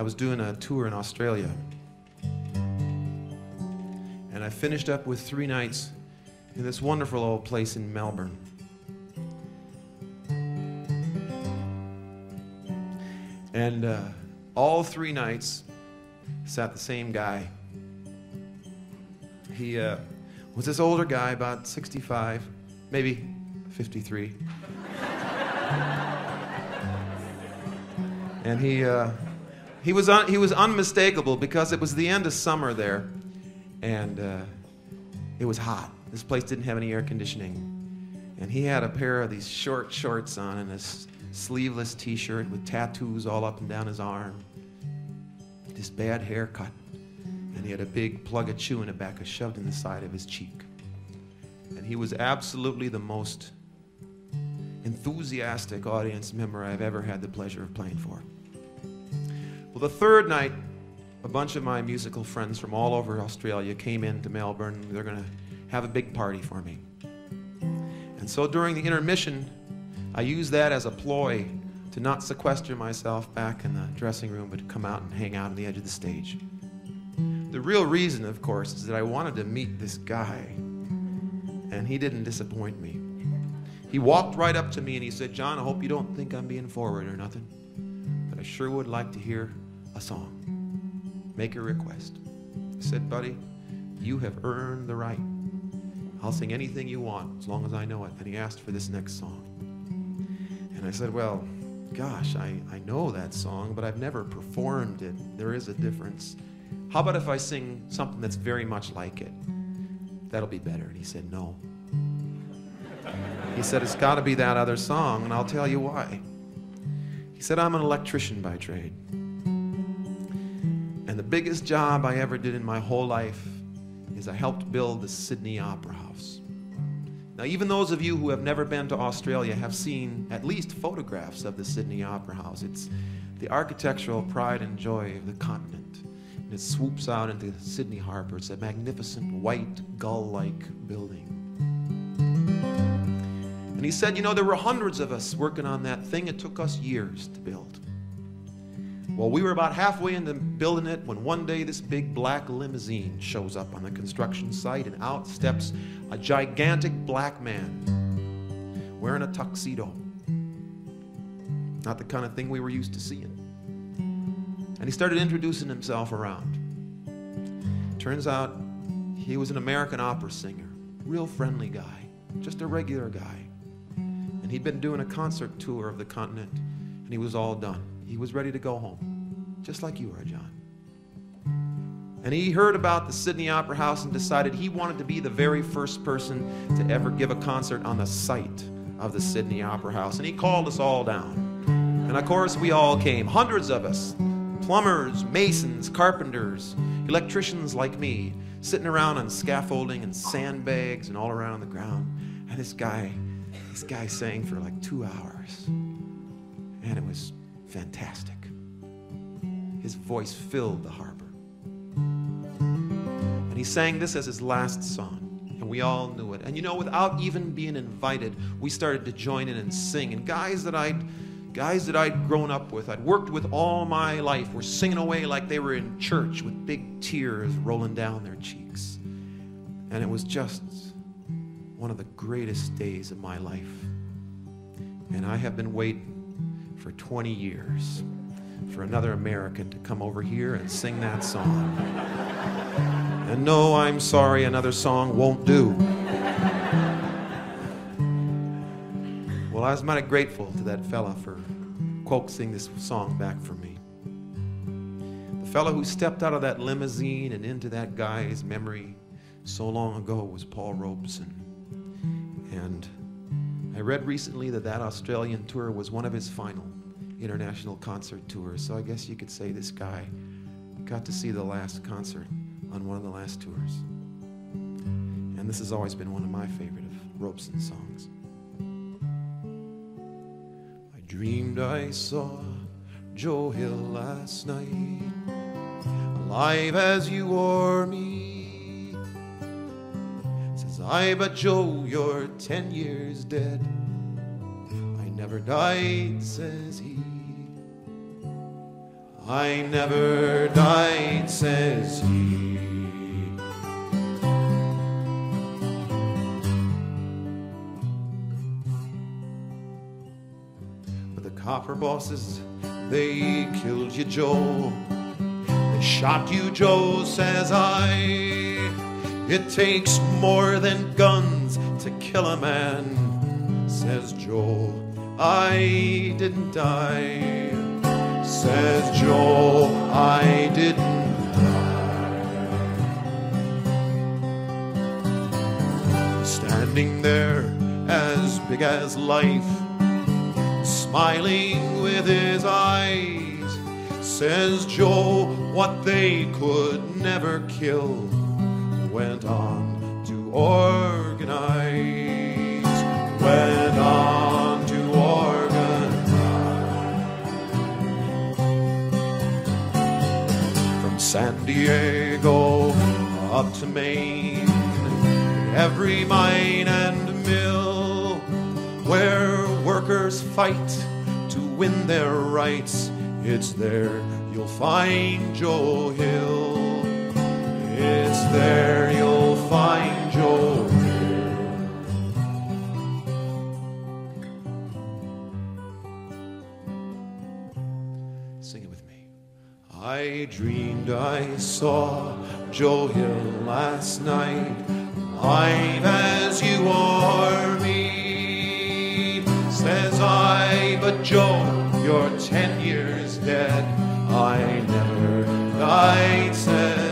I was doing a tour in Australia. And I finished up with 3 nights in this wonderful old place in Melbourne. And all 3 nights sat the same guy. He was this older guy, about 65, maybe 53. And he was unmistakable because it was the end of summer there, and it was hot. This place didn't have any air conditioning, and he had a pair of these short shorts on and a sleeveless T-shirt with tattoos all up and down his arm, this bad haircut, and he had a big plug of chewing tobacco shoved in the side of his cheek. And he was absolutely the most enthusiastic audience member I've ever had the pleasure of playing for. Well, the 3rd night, a bunch of my musical friends from all over Australia came into Melbourne. They're going to have a big party for me. And so during the intermission, I used that as a ploy to not sequester myself back in the dressing room, but to come out and hang out on the edge of the stage. The real reason, of course, is that I wanted to meet this guy, and he didn't disappoint me. He walked right up to me and he said, "John, I hope you don't think I'm being forward or nothing, but I sure would like to hear a song. Make a request." I said, "Buddy, you have earned the right. I'll sing anything you want as long as I know it." And he asked for this next song. And I said, "Well, gosh, I know that song, but I've never performed it. There is a difference. How about if I sing something that's very much like it? That'll be better." And he said, "No." He said, "It's got to be that other song, and I'll tell you why." He said, "I'm an electrician by trade. And the biggest job I ever did in my whole life is I helped build the Sydney Opera House." Now, even those of you who have never been to Australia have seen at least photographs of the Sydney Opera House. It's the architectural pride and joy of the continent. And it swoops out into Sydney Harbour. It's a magnificent white gull-like building. And he said, "You know, there were hundreds of us working on that thing. It took us years to build. Well, we were about halfway into building it when one day this big black limousine shows up on the construction site, and out steps a gigantic black man wearing a tuxedo. Not the kind of thing we were used to seeing. And he started introducing himself around. Turns out he was an American opera singer, real friendly guy, just a regular guy. And he'd been doing a concert tour of the continent, and he was all done. He was ready to go home, just like you are, John. And he heard about the Sydney Opera House and decided he wanted to be the very first person to ever give a concert on the site of the Sydney Opera House. And he called us all down. And of course, we all came, hundreds of us, plumbers, masons, carpenters, electricians like me, sitting around on scaffolding and sandbags and all around the ground. And this guy sang for like 2 hours. And it was fantastic. His voice filled the harbor. And he sang this as his last song, and we all knew it. And you know, without even being invited, we started to join in and sing. And guys that I'd grown up with, I'd worked with all my life, were singing away like they were in church with big tears rolling down their cheeks. And it was just one of the greatest days of my life. And I have been waiting for 20 years for another American to come over here and sing that song. And no, I'm sorry, another song won't do. Well, I was mighty grateful to that fella for coaxing this song back for me. The fella who stepped out of that limousine and into that guy's memory so long ago was Paul Robeson. And I read recently that Australian tour was one of his final international concert tours. So I guess you could say this guy got to see the last concert on one of the last tours. And this has always been one of my favorite of Robeson's songs. I dreamed I saw Joe Hill last night, alive as you or me. Says I, but Joe, you're 10 years dead. I never died, says he. I never died, says he. But the copper bosses, they killed you, Joe. They shot you, Joe, says I. It takes more than guns to kill a man, says Joe. I didn't die, says Joe. I didn't die. Standing there as big as life, smiling with his eyes, says Joe, what they could never kill went on to organize, went on to organize. From San Diego up to Maine, every mine and mill where workers fight to win their rights, it's there you'll find Joe Hill. It's there you'll find Joe Hill. Sing it with me. I dreamed I saw Joe Hill last night, alive as you or me. Says I, but Joe, you're 10 years dead. I never died, says